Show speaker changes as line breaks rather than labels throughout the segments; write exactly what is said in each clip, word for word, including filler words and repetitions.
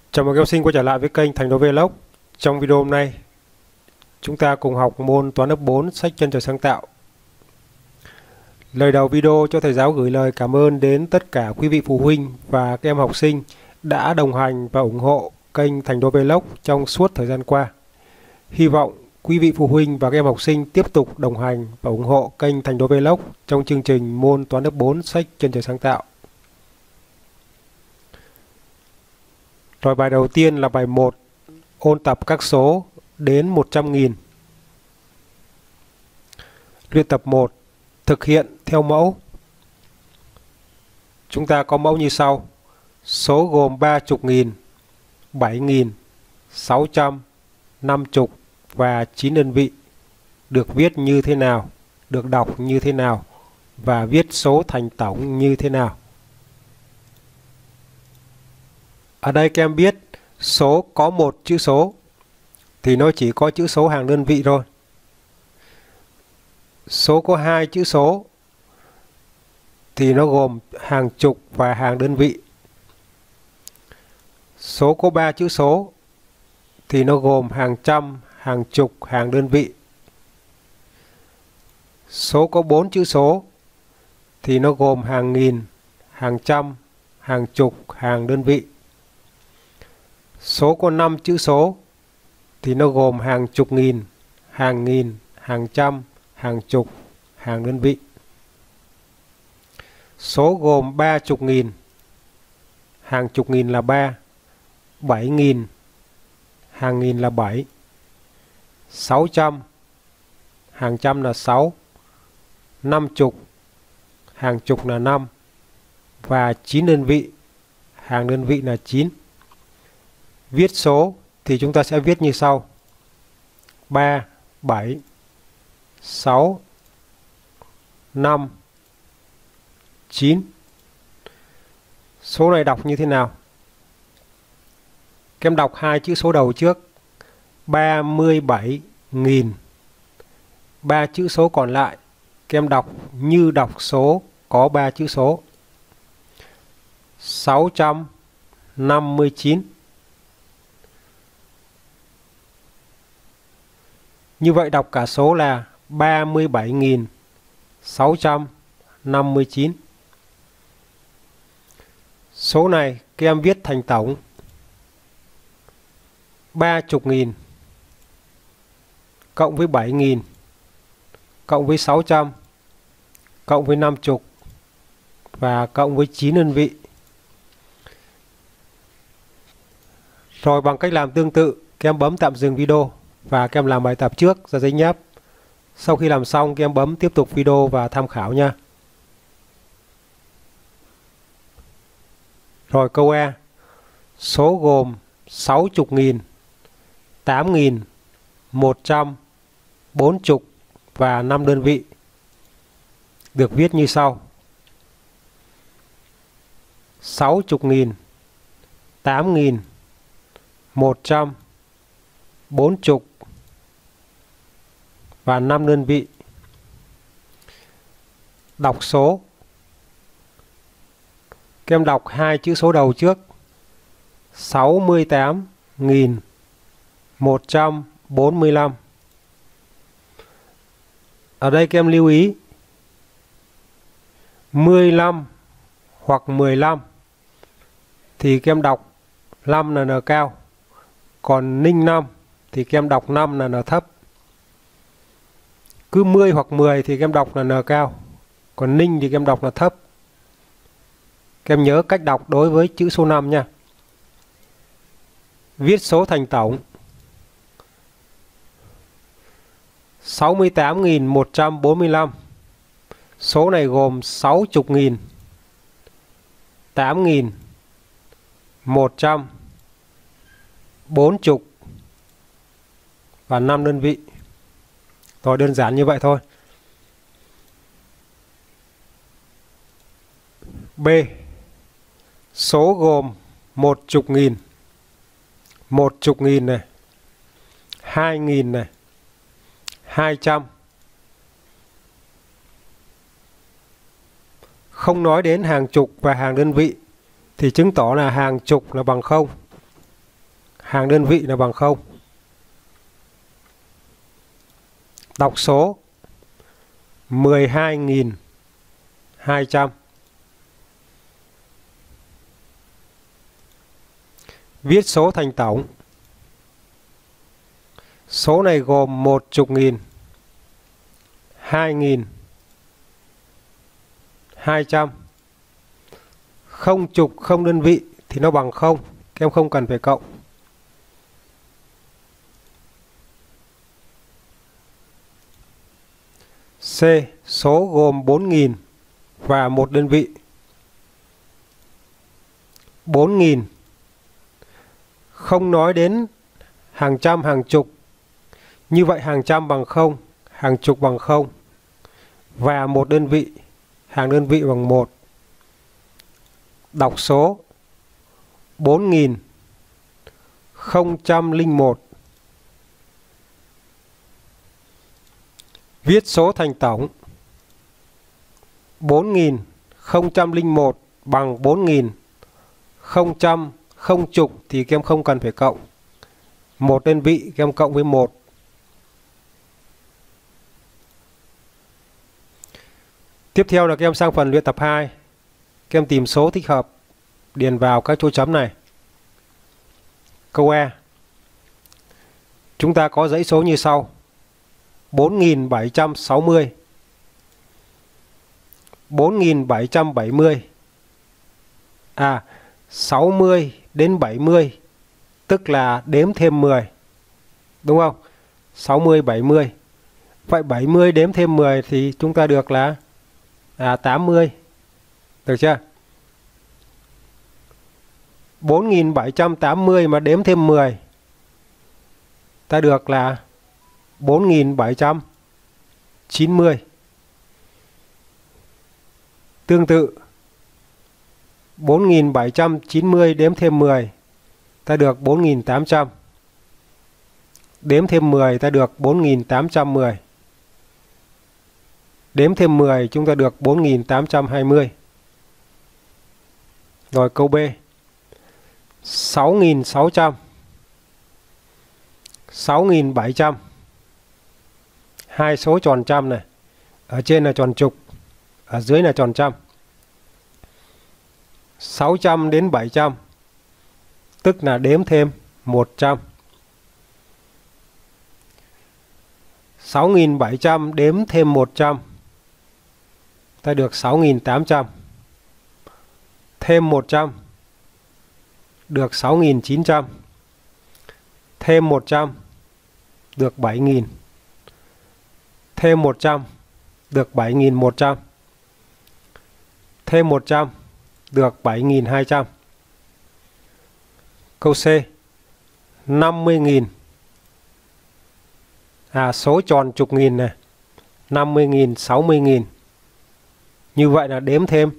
Chào mừng các học sinh quay trở lại với kênh Thành Đô Vlog. Trong video hôm nay, chúng ta cùng học môn toán lớp bốn sách Chân Trời Sáng Tạo. Lời đầu video cho thầy giáo gửi lời cảm ơn đến tất cả quý vị phụ huynh và các em học sinh đã đồng hành và ủng hộ kênh Thành Đô Vlog trong suốt thời gian qua. Hy vọng quý vị phụ huynh và các em học sinh tiếp tục đồng hành và ủng hộ kênh Thành Đô Vlog trong chương trình môn toán lớp bốn sách Chân Trời Sáng Tạo. Rồi bài đầu tiên là bài một, ôn tập các số đến một trăm nghìn. Luyện tập một, thực hiện theo mẫu. Chúng ta có mẫu như sau. Số gồm ba mươi nghìn, bảy nghìn, sáu trăm, năm mươi và chín đơn vị. Được viết như thế nào, được đọc như thế nào và viết số thành tổng như thế nào. Ở đây các em biết số có một chữ số thì nó chỉ có chữ số hàng đơn vị thôi. Số có hai chữ số thì nó gồm hàng chục và hàng đơn vị. Số có ba chữ số thì nó gồm hàng trăm, hàng chục, hàng đơn vị. Số có bốn chữ số thì nó gồm hàng nghìn, hàng trăm, hàng chục, hàng đơn vị. Số có năm chữ số thì nó gồm hàng chục nghìn, hàng nghìn, hàng trăm, hàng chục, hàng đơn vị. Số gồm ba mươi nghìn, hàng chục nghìn là ba, bảy nghìn, hàng nghìn là bảy, sáu trăm, hàng trăm là sáu, năm mươi, hàng chục là năm và chín đơn vị, hàng đơn vị là chín. Viết số thì chúng ta sẽ viết như sau. ba, bảy, sáu, năm, chín. Số này đọc như thế nào? Các em đọc hai chữ số đầu trước. ba mươi bảy nghìn. Ba chữ số còn lại các em đọc như đọc số có ba chữ số. sáu trăm năm mươi chín. Như vậy đọc cả số là ba mươi bảy nghìn sáu trăm năm mươi chín. Số này các em viết thành tổng. ba mươi nghìn cộng với bảy nghìn cộng với sáu trăm cộng với năm mươi và cộng với chín đơn vị. Rồi bằng cách làm tương tự, các em bấm tạm dừng video và các em làm bài tập trước ra giấy nháp. Sau khi làm xong, các em bấm tiếp tục video và tham khảo nha. Rồi câu A. Số gồm sáu mươi nghìn, tám nghìn, một trăm, bốn mươi và năm đơn vị. Được viết như sau. sáu mươi nghìn, tám nghìn, một trăm, bốn mươi và năm đơn vị. Đọc số. Các em đọc hai chữ số đầu trước. sáu mươi tám nghìn một trăm bốn mươi lăm. Ở đây các em lưu ý mười lăm hoặc mười lăm thì các em đọc năm là n cao. Còn ninh năm thì các em đọc năm là n thấp. Cứ mười hoặc mười thì các em đọc là n cao. Còn ninh thì các em đọc là thấp. Các em nhớ cách đọc đối với chữ số năm nha. Viết số thành tổng. sáu mươi tám nghìn một trăm bốn mươi lăm. Số này gồm sáu mươi nghìn, tám nghìn, một trăm, bốn mươi và năm đơn vị. Rồi đơn giản như vậy thôi. B. Số gồm một mươi nghìn, một mươi nghìn này, hai nghìn này, hai trăm. Không nói đến hàng chục và hàng đơn vị thì chứng tỏ là hàng chục là bằng không. hàng đơn vị là bằng không. Đọc số mười hai nghìn hai trăm. Viết số thành tổng. Số này gồm một chục nghìn, hai nghìn, hai trăm. Không chục không đơn vị thì nó bằng không. Các em không cần phải cộng. C. Số gồm bốn nghìn và một đơn vị. bốn nghìn. Không nói đến hàng trăm, hàng chục. Như vậy hàng trăm bằng không, hàng chục bằng không. Và một đơn vị, hàng đơn vị bằng một. Đọc số bốn nghìn không trăm lẻ một. Viết số thành tổng. bốn nghìn không trăm lẻ một bằng bốn nghìn. Không trăm, không chục thì các em không cần phải cộng. Một đơn vị các em cộng với một. Tiếp theo là các em sang phần luyện tập hai. Các em tìm số thích hợp, điền vào các chỗ chấm này. Câu E. Chúng ta có dãy số như sau: bốn nghìn bảy trăm sáu mươi, bốn nghìn bảy trăm bảy mươi. À, sáu mươi đến bảy mươi tức là đếm thêm mười. Đúng không? sáu mươi, bảy mươi. Vậy bảy mươi đếm thêm mười thì chúng ta được là à, tám mươi. Được chưa? bốn nghìn bảy trăm tám mươi mà đếm thêm mười, ta được là bốn nghìn bảy trăm chín mươi. Tương tự, bốn nghìn bảy trăm chín mươi đếm thêm mười, ta được bốn nghìn tám trăm. Đếm thêm mười, ta được bốn nghìn tám trăm mười. Đếm thêm mười, chúng ta được bốn nghìn tám trăm hai mươi. Rồi câu B. sáu nghìn sáu trăm, sáu nghìn bảy trăm. Hai số tròn trăm này. Ở trên là tròn chục, ở dưới là tròn trăm. sáu trăm đến bảy trăm tức là đếm thêm một trăm. sáu nghìn bảy trăm đếm thêm một trăm, ta được sáu nghìn tám trăm. Thêm một trăm được sáu nghìn chín trăm. Thêm một trăm được bảy nghìn. Thêm một trăm được bảy nghìn một trăm. Thêm một trăm được bảy nghìn hai trăm. Câu C. năm mươi nghìn. À, số tròn chục nghìn này. năm mươi nghìn, sáu mươi nghìn. Như vậy là đếm thêm.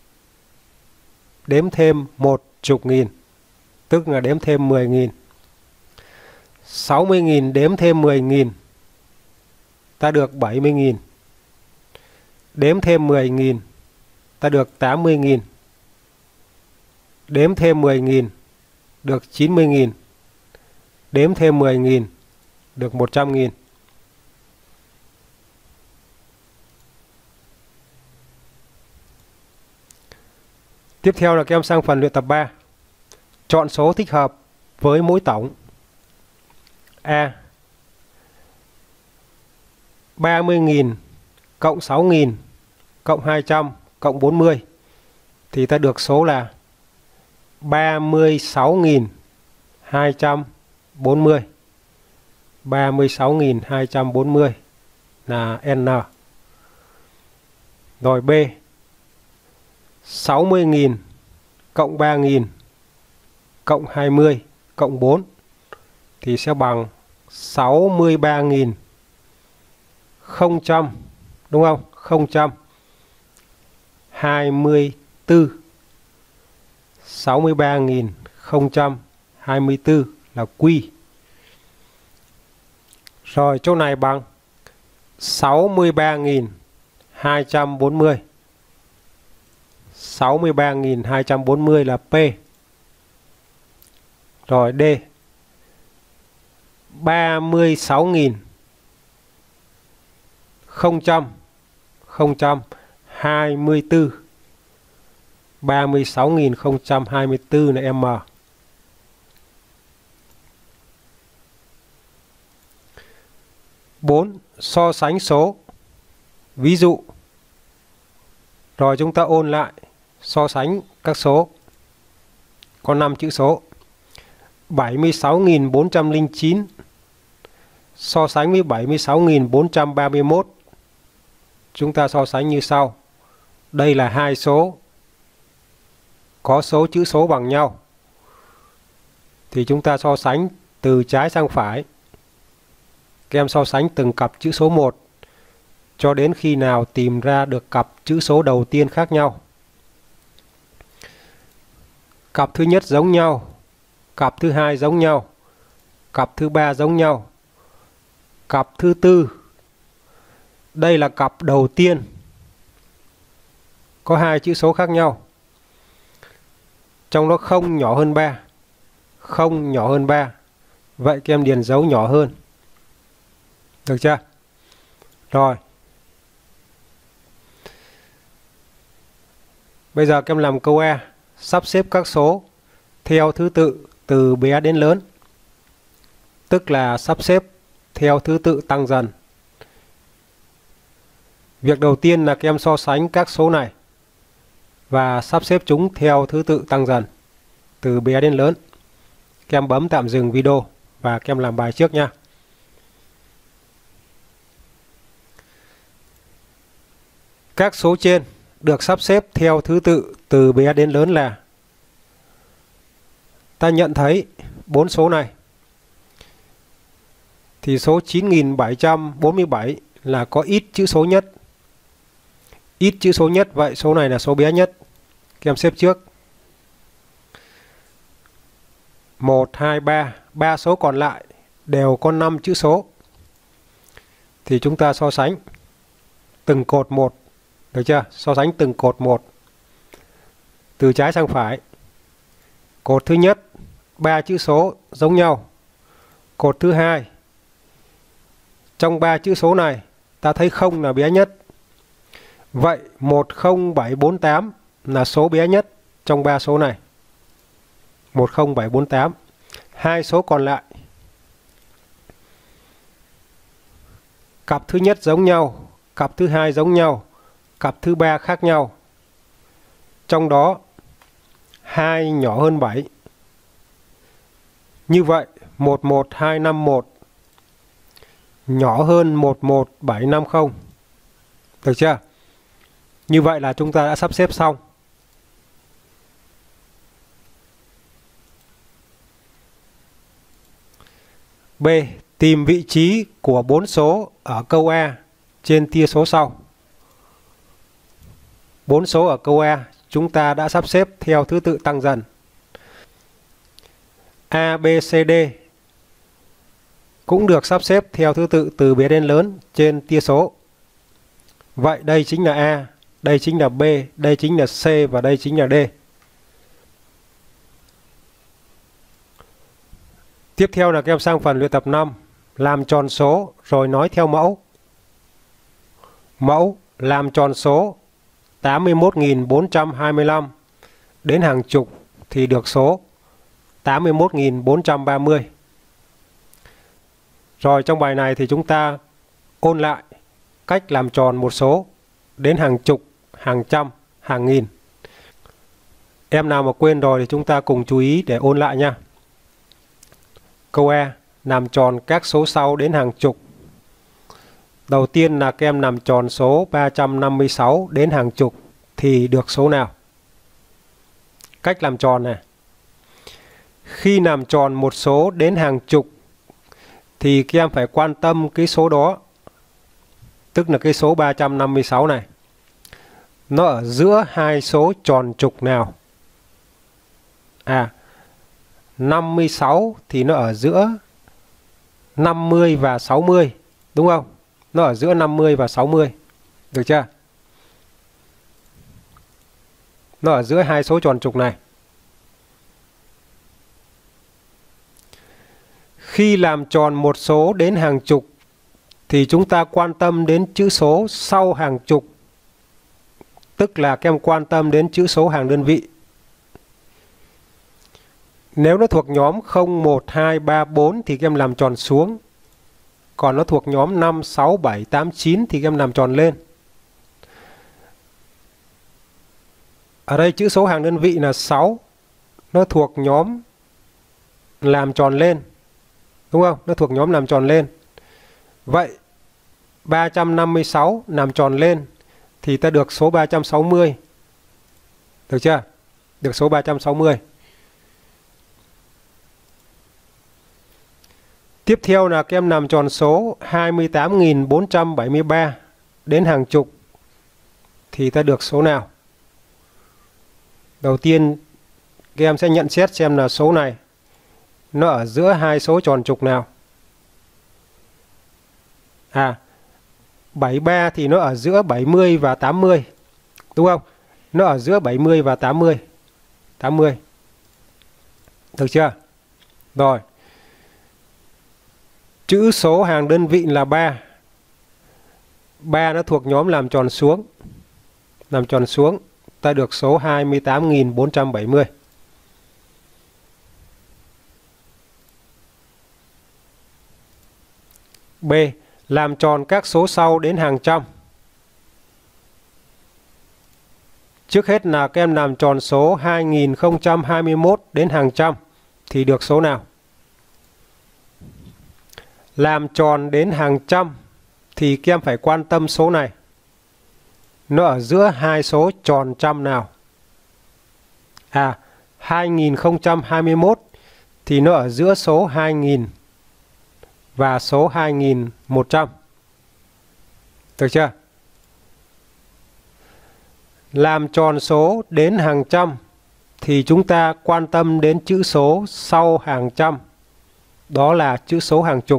Đếm thêm một chục nghìn. Tức là đếm thêm mười nghìn. sáu mươi nghìn đếm thêm mười nghìn, ta được bảy mươi nghìn. Đếm thêm mười nghìn, ta được tám mươi nghìn. Đếm thêm mười nghìn, được chín mươi nghìn. Đếm thêm mười nghìn, được một trăm nghìn. Tiếp theo là các em sang phần luyện tập ba. Chọn số thích hợp với mỗi tổng. A. ba mươi nghìn cộng sáu nghìn cộng hai trăm cộng bốn mươi thì ta được số là ba mươi sáu nghìn hai trăm bốn mươi. ba mươi sáu nghìn hai trăm bốn mươi là N. Rồi B. sáu mươi nghìn cộng ba nghìn cộng hai mươi cộng bốn thì sẽ bằng sáu mươi ba nghìn không trăm, đúng không? Không trăm hai mươi tư. sáu mươi ba nghìn không trăm hai mươi tư là Q. Rồi chỗ này bằng sáu mươi ba nghìn hai trăm bốn mươi. sáu mươi ba nghìn hai trăm bốn mươi là P. Rồi D. ba mươi sáu nghìn không trăm không trăm hai mươi tư. ba mươi sáu nghìn không trăm hai mươi tư là M. bốn. So sánh số. Ví dụ. Rồi chúng ta ôn lại so sánh các số. Có năm chữ số. bảy mươi sáu nghìn bốn trăm lẻ chín so sánh với bảy mươi sáu nghìn bốn trăm ba mươi mốt. Chúng ta so sánh như sau. Đây là hai số có số chữ số bằng nhau. Thì chúng ta so sánh từ trái sang phải. Các em so sánh từng cặp chữ số một cho đến khi nào tìm ra được cặp chữ số đầu tiên khác nhau. Cặp thứ nhất giống nhau, cặp thứ hai giống nhau, cặp thứ ba giống nhau, cặp thứ tư. Đây là cặp đầu tiên có hai chữ số khác nhau. Trong đó không nhỏ hơn ba. Không nhỏ hơn ba. Vậy các em điền dấu nhỏ hơn. Được chưa? Rồi. Bây giờ các em làm câu A. Sắp xếp các số theo thứ tự từ bé đến lớn. Tức là sắp xếp theo thứ tự tăng dần. Việc đầu tiên là các em so sánh các số này và sắp xếp chúng theo thứ tự tăng dần từ bé đến lớn. Các em bấm tạm dừng video và các em làm bài trước nha. Các số trên được sắp xếp theo thứ tự từ bé đến lớn là. Ta nhận thấy bốn số này. Thì số chín nghìn bảy trăm bốn mươi bảy là có ít chữ số nhất. Ít chữ số nhất, vậy số này là số bé nhất. Các em xếp trước. một, hai, ba. ba số còn lại đều có năm chữ số. Thì chúng ta so sánh từng cột một. Được chưa? So sánh từng cột một. Từ trái sang phải. Cột thứ nhất, ba chữ số giống nhau. Cột thứ hai, trong ba chữ số này, ta thấy không là bé nhất. Vậy một không bảy bốn tám là số bé nhất trong ba số này. một không bảy bốn tám. Hai số còn lại. Cặp thứ nhất giống nhau, cặp thứ hai giống nhau, cặp thứ ba khác nhau. Trong đó hai nhỏ hơn bảy. Như vậy một một hai năm mốt nhỏ hơn một một bảy năm không. Được chưa? Như vậy là chúng ta đã sắp xếp xong. B. Tìm vị trí của bốn số ở câu A trên tia số sau. Bốn số ở câu A chúng ta đã sắp xếp theo thứ tự tăng dần. A, B, C, D cũng được sắp xếp theo thứ tự từ bé đến lớn trên tia số. Vậy đây chính là A, đây chính là B, đây chính là C và đây chính là D. Tiếp theo là các em sang phần luyện tập năm. Làm tròn số rồi nói theo mẫu. Mẫu làm tròn số tám mươi mốt nghìn bốn trăm hai mươi lăm đến hàng chục thì được số tám mươi mốt nghìn bốn trăm ba mươi. Rồi trong bài này thì chúng ta ôn lại cách làm tròn một số đến hàng chục, hàng trăm, hàng nghìn. Em nào mà quên rồi thì chúng ta cùng chú ý để ôn lại nha. Câu E. Làm tròn các số sau đến hàng chục. Đầu tiên là các em làm tròn số ba trăm năm mươi sáu đến hàng chục thì được số nào? Cách làm tròn này. Khi làm tròn một số đến hàng chục thì các em phải quan tâm cái số đó. Tức là cái số ba trăm năm mươi sáu này. Nó ở giữa hai số tròn trục nào? À, năm mươi sáu thì nó ở giữa năm mươi và sáu mươi. Đúng không? Nó ở giữa năm mươi và sáu mươi. Được chưa? Nó ở giữa hai số tròn trục này. Khi làm tròn một số đến hàng chục thì chúng ta quan tâm đến chữ số sau hàng chục, tức là các em quan tâm đến chữ số hàng đơn vị. Nếu nó thuộc nhóm không, một, hai, ba, bốn thì các em làm tròn xuống. Còn nó thuộc nhóm năm, sáu, bảy, tám, chín thì các em làm tròn lên. Ở đây chữ số hàng đơn vị là sáu. Nó thuộc nhóm làm tròn lên. Đúng không? Nó thuộc nhóm làm tròn lên. Vậy ba trăm năm mươi sáu làm tròn lên thì ta được số ba trăm sáu mươi. Được chưa? Được số ba trăm sáu mươi. Tiếp theo là các em làm tròn số hai mươi tám nghìn bốn trăm bảy mươi ba đến hàng chục thì ta được số nào? Đầu tiên các em sẽ nhận xét xem là số này nó ở giữa hai số tròn trục nào. À, bảy mươi ba thì nó ở giữa bảy mươi và tám mươi. Đúng không? Nó ở giữa bảy mươi và tám mươi. tám mươi. Được chưa? Rồi. Chữ số hàng đơn vị là ba. ba nó thuộc nhóm làm tròn xuống. Làm tròn xuống, ta được số hai mươi tám nghìn bốn trăm bảy mươi. B. Làm tròn các số sau đến hàng trăm. Trước hết là các em làm tròn số hai nghìn không trăm hai mươi mốt đến hàng trăm thì được số nào? Làm tròn đến hàng trăm thì các em phải quan tâm số này. Nó ở giữa hai số tròn trăm nào? À, hai nghìn không trăm hai mươi mốt thì nó ở giữa số hai nghìn và số hai nghìn một trăm. Được chưa? Làm tròn số đến hàng trăm thì chúng ta quan tâm đến chữ số sau hàng trăm. Đó là chữ số hàng chục.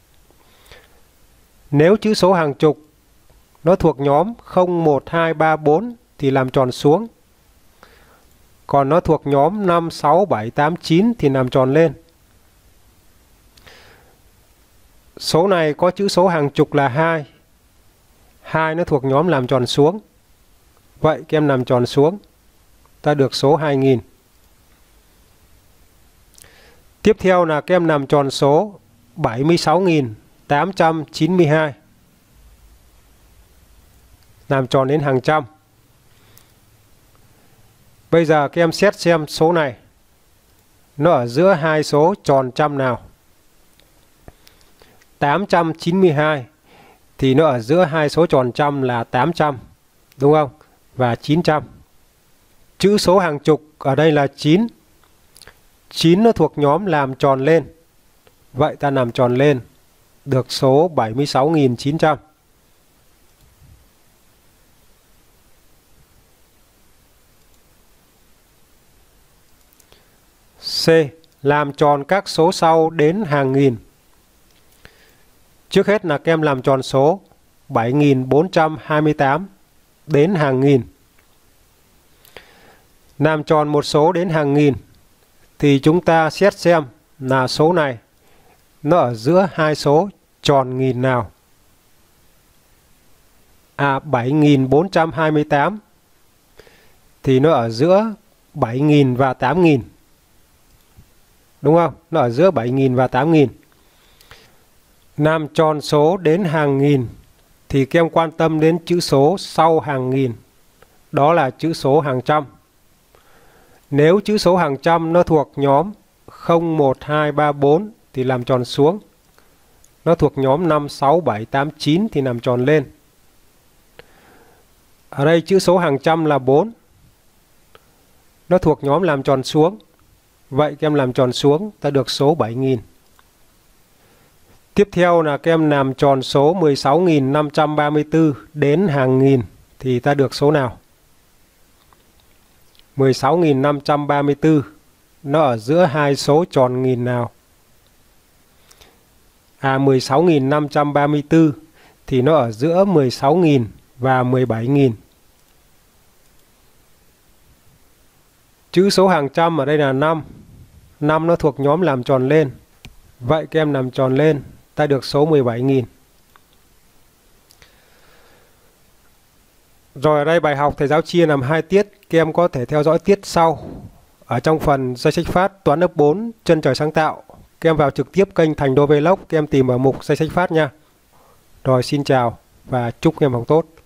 Nếu chữ số hàng chục nó thuộc nhóm không, một, hai, ba, bốn thì làm tròn xuống. Còn nó thuộc nhóm năm, sáu, bảy, tám, chín thì làm tròn lên. Số này có chữ số hàng chục là hai. hai nó thuộc nhóm làm tròn xuống. Vậy các em làm tròn xuống, ta được số hai nghìn. Tiếp theo là các em làm tròn số bảy mươi sáu nghìn tám trăm chín mươi hai. Làm tròn đến hàng trăm. Bây giờ các em xét xem số này nó ở giữa hai số tròn trăm nào. tám trăm chín mươi hai thì nó ở giữa hai số tròn trăm là tám trăm. Đúng không? Và chín trăm. Chữ số hàng chục ở đây là chín. chín nó thuộc nhóm làm tròn lên. Vậy ta làm tròn lên được số bảy mươi sáu nghìn chín trăm. C. Làm tròn các số sau đến hàng nghìn. Trước hết là các em làm tròn số bảy nghìn bốn trăm hai mươi tám đến hàng nghìn. Làm tròn một số đến hàng nghìn thì chúng ta xét xem là số này nó ở giữa hai số tròn nghìn nào. À, bảy nghìn bốn trăm hai mươi tám thì nó ở giữa bảy nghìn và tám nghìn. Đúng không? Nó ở giữa bảy nghìn và tám nghìn. Làm tròn số đến hàng nghìn thì các em quan tâm đến chữ số sau hàng nghìn. Đó là chữ số hàng trăm. Nếu chữ số hàng trăm nó thuộc nhóm không, một, hai, ba, bốn thì làm tròn xuống. Nó thuộc nhóm năm, sáu, bảy, tám, chín thì làm tròn lên. Ở đây chữ số hàng trăm là bốn. Nó thuộc nhóm làm tròn xuống. Vậy các em làm tròn xuống, ta được số bảy nghìn. Tiếp theo là các em làm tròn số mười sáu nghìn năm trăm ba mươi tư đến hàng nghìn thì ta được số nào? mười sáu nghìn năm trăm ba mươi tư nó ở giữa hai số tròn nghìn nào? À, mười sáu nghìn năm trăm ba mươi tư thì nó ở giữa mười sáu nghìn và mười bảy nghìn. Chữ số hàng trăm ở đây là năm. năm nó thuộc nhóm làm tròn lên. Vậy các em làm tròn lên, ta được số mười bảy nghìn. Rồi ở đây bài học thầy giáo chia làm hai tiết, các em có thể theo dõi tiết sau. Ở trong phần danh sách phát toán lớp bốn chân trời sáng tạo, các em vào trực tiếp kênh Thành Đô Vlog, các em tìm ở mục danh sách phát nha. Rồi xin chào và chúc các em học tốt.